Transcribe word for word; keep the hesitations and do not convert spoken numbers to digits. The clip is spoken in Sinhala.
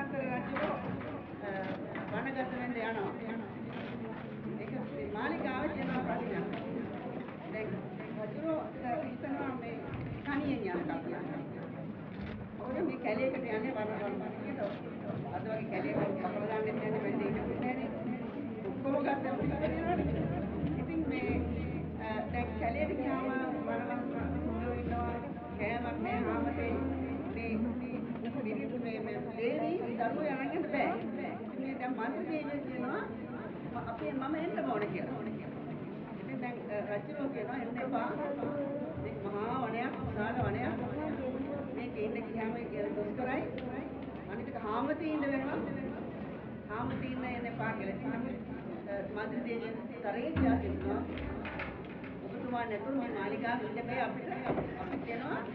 අනන්තර රජුගේ වනගත වෙන්න යනවා. ඒක මේ මාලිගාවේ තියෙන ප්‍රශ්නයක්. දැන් රජු හිතනවා මේ තනියෙන් යන කල්පනා. ඔය මේ කැලේකට යන්නේ වන වන කියලා. අද වගේ කැලේකට කපලා දාන්න යන්නේ වෙන්නේ ඒක නෑනේ. ඔක්කොම ගත්තා පිළිවෙලනේ. ඉතින් මේ දැන් කැලේට ගියාම වනවස් සුන්දර ඉන්නවා. කෑමක් නෑ ආමතේ මේ මේ මේ මේ දේවි දරුවෝ යන්න බෑ. මේ දැන් මන්ත්‍රී කියනවා අපේ මම එන්න ඕන කියලා. ඉතින් දැන් රජුරෝ කියනවා එන්න එපා. මේ මහා වනයක් විශාල වනයක්. මේක ඉන්න ගියාම කියලා දොස් කරයි. අනිත් එක හාමතේ ඉන්න වෙනවා. හාමතේ ඉන්න එන්න එපා කියලා. මන්ත්‍රී දේවියන් තරේ කියලා ඔබතුමා නැතුව මේ මාලිගාව ඉන්න බෑ අපිට. අපිට කියනවා